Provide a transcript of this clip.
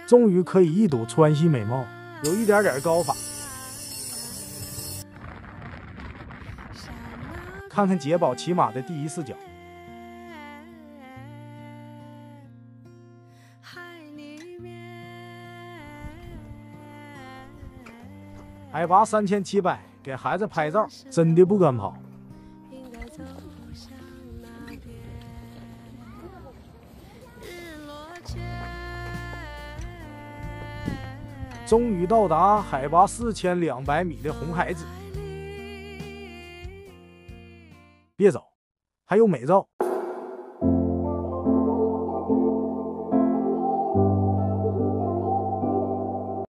终于可以一睹川西美貌，有一点点高法。看看捷豹骑马的第一视角。海拔3700，给孩子拍照，真的不敢跑。终于到达海拔4200米的红海子，别走，还有美照。